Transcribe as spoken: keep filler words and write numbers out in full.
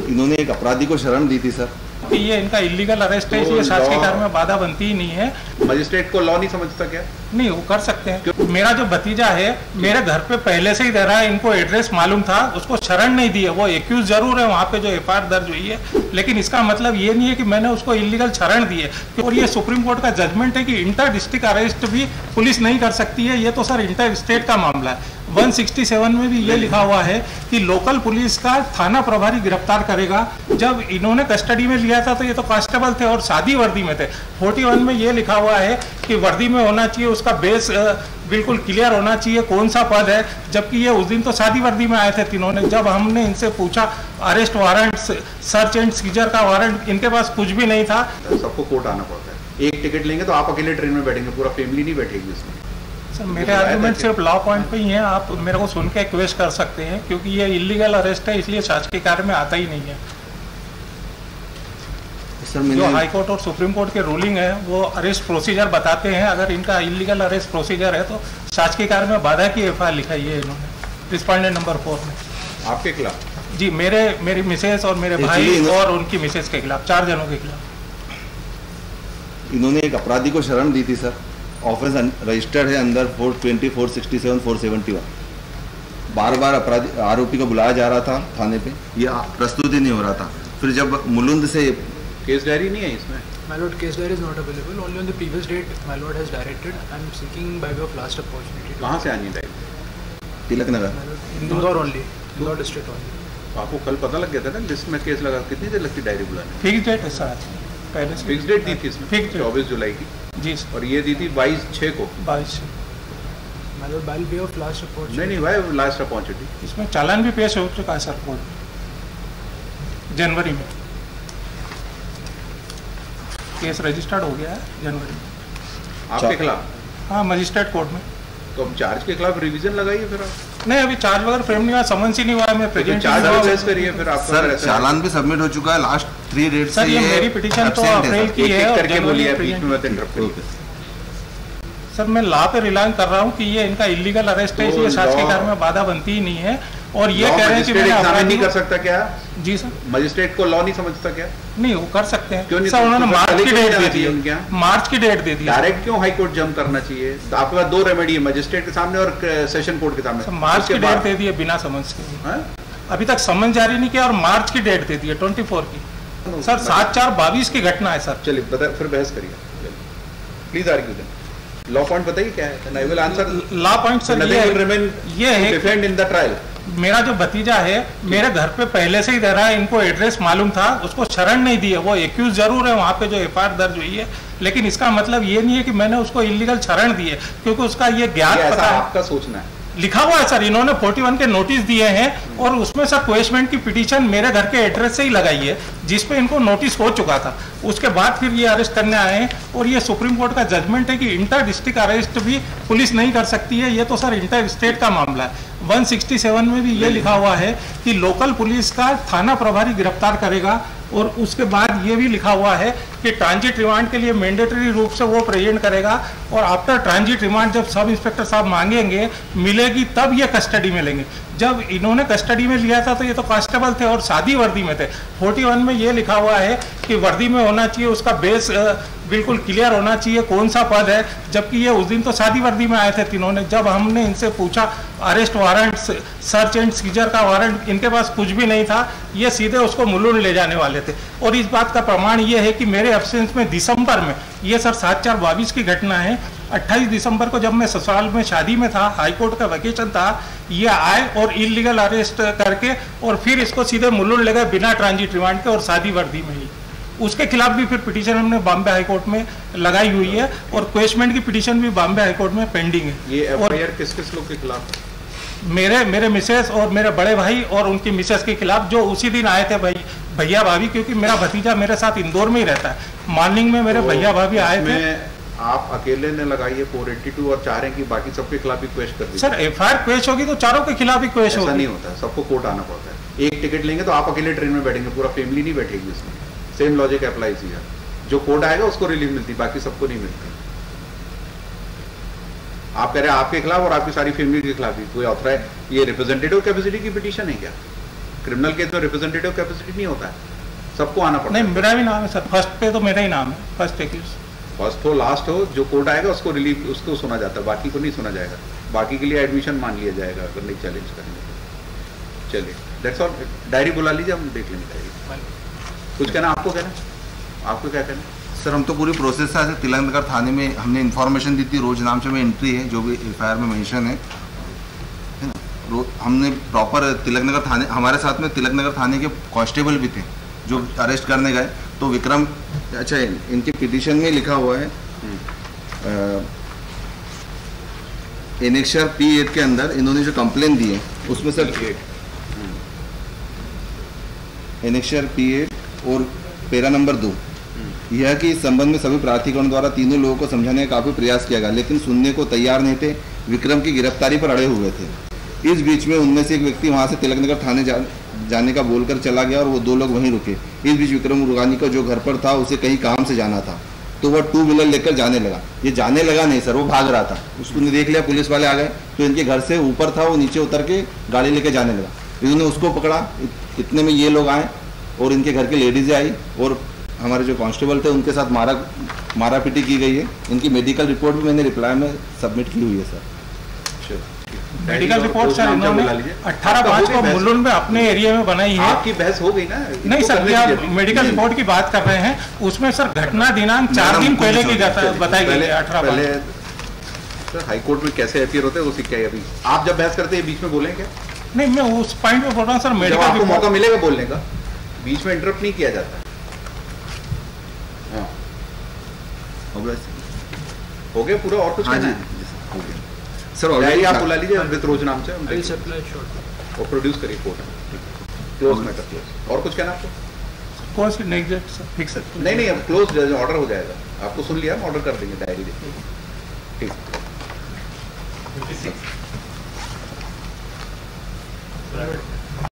इन्होंने एक अपराधी को शरण दी थी सर कि ये इनका इलीगल अरेस्ट है, इसलिए शासकीय कार्य में बाधा बनती ही नहीं है। मजिस्ट्रेट को लॉ नहीं समझता क्या? नहीं, वो कर सकते हैं। मेरा जो भतीजा है मेरे घर पे पहले से ही रह रहा है, इनको एड्रेस मालूम था, उसको शरण नहीं दी है। वो एक्यूज जरूर है वहाँ पे जो एफ आई आर दर्ज हुई है, लेकिन इसका मतलब ये नहीं है कि मैंने उसको इलीगल शरण दी है। और ये सुप्रीम कोर्ट का जजमेंट है कि इंटर डिस्ट्रिक्ट अरेस्ट भी पुलिस नहीं कर सकती है। ये तो सर इंटर स्टेट का मामला है। एक सौ सरसठ में भी ये लिखा हुआ है कि लोकल पुलिस का थाना प्रभारी गिरफ्तार करेगा। जब इन्होंने कस्टडी में लिया था तो ये तो कांस्टेबल थे और सादी वर्दी में थे। इकतालीस में ये लिखा हुआ है कि वर्दी में होना चाहिए, उसका बेस बिल्कुल क्लियर होना चाहिए कौन सा पद है, जबकि ये उस दिन तो सादी वर्दी में आए थे तीनों ने। जब हमने इनसे पूछा arrest warrant, search and seizure का वारंट, इनके पास कुछ भी नहीं था। सबको कोर्ट आना पड़ता है। एक टिकट लेंगे तो आप अकेले ट्रेन में बैठेंगे, पूरा फैमिली नहीं बैठेगी इसमें। सर मेरे आर्गुमेंट सिर्फ लॉ पॉइंट पे ही हैं, आप मेरे को सुन के क्वेश्चन कर सकते हैं, क्योंकि ये इलीगल अरेस्ट है, इसलिए शासकीय कार्य में आता ही नहीं है। सर जो हाई कोर्ट और सुप्रीम कोर्ट के रूलिंग है वो अरेस्ट प्रोसीजर बताते हैं। अगर इनका इलीगल अरेस्ट प्रोसीजर है तो शासकीय कार्य में बाधा की एफ आई आर लिखाई है इन्होंने रिस्पोंडेंट नंबर फोर में। आपके खिलाफ? जी, मेरे मेरी मिसेस और मेरे भाई और उनकी मिसेस के खिलाफ, चार जनों के खिलाफ। इन्होंने एक अपराधी को शरण दी थी सर। ऑफेंस रजिस्टर्ड है अंदर four twenty four sixty seven four seventy one. बार बार अपराधी आरोपी को बुलाया जा रहा था थाने पे, ये प्रस्तुत ही नहीं हो रहा था। फिर जब मुलुंद से केस डायरी नहीं है इसमें? My lord, case diary is not available. Only on the previous date, my lord has directed. I am seeking by way of last opportunity. कहाँ से आनी diary? Tilak Nagar, Indore only, Indore district only. आपको कल पता लग गया था ना लिस्ट में केस लगा? कितनी देर लगती डायरी बुलाने? फिक्स डेट है सर, पहले से फिक्स डेट दी थी इसमें? फिक्स चौबीस जुलाई की। जी सर। और ये दी थी बाईस छः को। बाईस My lord, by way of last opportunity. नहीं नहीं भाई, लास्ट अपॉर्चुनिटी। इसमें चालान भी पेश हो चुका है सर कोर्ट जनवरी में। केस रजिस्टर्ड हो गया है जनवरी में आपके खिलाफ? हाँ, मजिस्ट्रेट कोर्ट में। तो अब चार्ज के खिलाफ रिवीजन लगाइए फिर आप। नहीं, अभी चार्ज वगैरह फ्रेम नहीं हुआ, समन्स ही नहीं हुआ है। मैं प्रेजेंट चार्ज अरेस्ट करिए फिर आप। सर चालान भी सबमिट हो चुका है लास्ट थ्री डेट से। सर ये मेरी पिटीशन तो अप्रैल की है और जनवरी में। सर मैं लॉ पे रिलाय कर रहा हूँ कि ये इनका इलीगल अरेस्ट है, इसलिए शासकीय कार्य में बाधा बनती ही नहीं है। और ये कह रहे हैं कि मैंने एग्जामिन नहीं कर सकता क्या? जी सर। मजिस्ट्रेट को लॉ नहीं समझता क्या? नहीं, वो कर सकते हैं। क्यों नहीं? सर उन्होंने मार्च की डेट दे दी है। मार्च की डेट दे दी। डायरेक्ट क्यों हाई कोर्ट जम करना चाहिए? आपके पास दो रेमेडी है, मजिस्ट्रेट के सामने और सेशन कोर्ट के सामने। मार्च की डेट दे दी है बिना समन्स के। अभी तक समन्स जारी नहीं किया और मार्च की डेट दे दी है ट्वेंटी फोर की। सर सात चार बाईस की घटना है सर। चलिए बता, फिर बहस करिए प्लीज। आर्ग्यू दें। लॉ पॉइंट बताइए क्या है? I will answer. Law point sir ये ये है डिफेंड इन द ट्रायल। मेरा जो भतीजा है मेरे घर पे पहले से ही रह रहा है, इनको एड्रेस मालूम था, उसको शरण नहीं दी है। वो एक्यूज जरूर है वहाँ पे जो एफ आई आर दर्ज हुई है, लेकिन इसका मतलब ये नहीं है कि मैंने उसको इलीगल शरण दी है, क्योंकि उसका ये ज्ञात ये पता है। आपका सोचना है। लिखा हुआ है सर, इन्होंने इकतालीस के नोटिस दिए हैं और उसमें सर क्वेश्चन की पिटीशन मेरे घर के एड्रेस से ही लगाई है, जिसपे इनको नोटिस हो चुका था। उसके बाद फिर ये अरेस्ट करने आए हैं और ये सुप्रीम कोर्ट का जजमेंट है कि इंटर डिस्ट्रिक्ट अरेस्ट भी पुलिस नहीं कर सकती है। ये तो सर इंटर स्टेट का मामला है। एक सौ सरसठ में भी ये लिखा हुआ है कि लोकल पुलिस का थाना प्रभारी गिरफ्तार करेगा। और उसके बाद ये भी लिखा हुआ है कि ट्रांजिट रिमांड के लिए मैंडेटरी रूप से वो प्रेजेंट करेगा, और आफ्टर ट्रांजिट रिमांड जब सब इंस्पेक्टर साहब मांगेंगे मिलेगी तब ये कस्टडी में लेंगे। जब इन्होंने कस्टडी में लिया था तो ये तो कांस्टेबल थे और सादी वर्दी में थे। इकतालीस में ये लिखा हुआ है कि वर्दी में होना चाहिए, उसका बेस बिल्कुल क्लियर होना चाहिए कौन सा पद है, जबकि ये उस दिन तो सादी वर्दी में आए थे तीनों ने। जब हमने इनसे पूछा arrest warrant, search and seizure का वारंट, इनके पास कुछ भी नहीं था। ये सीधे उसको मुलुंड ले जाने वाले थे। और इस बात का प्रमाण ये है कि मेरे एब्सेंस में दिसंबर में, ये सर सात चार बाईस की घटना है, अट्ठाईस दिसंबर को जब मैं ससुराल में शादी में था, हाईकोर्ट का वेकेशन था, ये आए और इलीगल अरेस्ट करके और फिर इसको सीधे मुलुंड ले गए बिना ट्रांजिट रिमांड के और सादी वर्दी में ही। उसके खिलाफ भी फिर पिटीशन हमने बॉम्बे हाईकोर्ट में लगाई हुई है और क्वेश्चन की पिटीशन भी बॉम्बे हाईकोर्ट में पेंडिंग है। ये एफआईआर किस किस लोग के खिलाफ? मेरे मेरे मिसेस और मेरे बड़े भाई और उनकी मिसेस के खिलाफ, जो उसी दिन आए थे भाई भैया भाभी, क्योंकि मेरा भतीजा मेरे साथ इंदौर में ही रहता है। मॉर्निंग में मेरे तो भैया भाभी आए थे। आप अकेले ने लगाई है चार सौ बयासी और चाह रहे हैं कि बाकी सबके खिलाफ भी क्वेश्चन कर दी? Sir F I R question होगी तो चारों के खिलाफ ही क्वेश्चन होगी। ऐसा नहीं होता, सबको कोर्ट आना पड़ता है। एक टिकट लेंगे तो आप अकेले ट्रेन में बैठेंगे, पूरा फैमिली नहीं बैठेगी उसमें। Same logic applies here. जो कोर्ट आएगा उसको रिलीफ मिलती, बाकी सबको नहीं मिलती। आप कह रहे हैं आपके खिलाफ और आपकी सारी फैमिली के खिलाफ भी कोई ऑथराइज, ये रिप्रेजेंटेटिव कैपेसिटी की पिटीशन है क्या? क्रिमिनल केस में रिप्रेजेंटेटिव कैपेसिटी नहीं होता है, सबको आना पड़ता नहीं है। मेरा भी नाम है सर, फर्स्ट पे तो मेरा ही नाम है, फर्स्ट एक्यूज। फर्स्ट हो लास्ट हो, जो कोर्ट आएगा उसको रिलीव उसको सुना जाता है, बाकी को नहीं सुना जाएगा। बाकी के लिए एडमिशन मान लिया जाएगा अगर नहीं चैलेंज करेंगे। चलिए दैट्स ऑल, डायरी बुला लीजिए, हम देख लेंगे डायरी। कुछ कहना आपको, कहना आपको क्या कहना? सर हम तो पूरी प्रोसेस से ऐसे तिलक नगर थाने में हमने इन्फॉर्मेशन दी थी, रोज नाम से में एंट्री है जो भी एफ आई आर में मेंशन है है ना। रो हमने प्रॉपर तिलक नगर थाने, हमारे साथ में तिलक नगर थाने के कांस्टेबल भी थे जो अरेस्ट करने गए। तो विक्रम, अच्छा इनके पिटीशन में लिखा हुआ है एनेक्शर पी एट के अंदर इन्होंने जो कंप्लेन दी है उसमें सर एनेक्शर पी एट और पेरा नंबर दो, यह कि इस संबंध में सभी प्राधिकरण द्वारा तीनों लोगों को समझाने का काफी प्रयास किया गया, लेकिन सुनने को तैयार नहीं थे। विक्रम की गिरफ्तारी पर अड़े हुए थे। इस बीच में उनमें से एक व्यक्ति वहां से तिलक नगर थाने जा, जाने का बोलकर चला गया और वो दो लोग वहीं रुके। इस बीच विक्रम मुर्गानी का जो घर पर था उसे कहीं काम से जाना था, तो वह टू व्हीलर लेकर जाने लगा। ये जाने लगा नहीं सर, वो भाग रहा था। उसको देख लिया, पुलिस वाले आ गए तो इनके घर से ऊपर था, वो नीचे उतर के गाड़ी लेके जाने लगा। इन्होंने उसको पकड़ा, इतने में ये लोग आए और इनके घर की लेडीज आई और हमारे जो कांस्टेबल थे उनके साथ मारा मारा पीटी की गई है। इनकी मेडिकल रिपोर्ट भी मैंने रिप्लाई में सबमिट की हुई है सर। मेडिकल रिपोर्ट सर इन्होंने अठारह पाँच को मुलुंड में अपने एरिया में बनाई है। आपकी बहस हो गई ना? नहीं सर, ये आप मेडिकल रिपोर्ट की बात कर रहे हैं, उसमें सर घटना दिनांक चार दिन पहले की बताई गई है। अठारह पहले सर हाई कोर्ट में कैसे अपीयर होते हैं वो सीख के अभी आप जब बहस करते हैं बीच में बोलेंगे क्या? नहीं, मैं उस पॉइंट पे बोल रहा हूँ सर। मेडिकल आपको मौका मिलेगा बोलने का, बीच में इंटरप्ट नहीं किया जाता। हाँ हो गया पूरा, और कुछ कहना है? सर डायरी आप बुला लीजिए अमृत रोज नाम से, हम I will supply shortly. और प्रोड्यूस करिए कोर्ट। Close matter close. और कुछ कहना आपको? कौन सी नेक्स्ट डेट सर फिक्स है? नहीं नहीं, अब क्लोज ऑर्डर हो जाएगा। आपको सुन लिया, हम ऑर्डर कर देंगे डायरी। ठीक।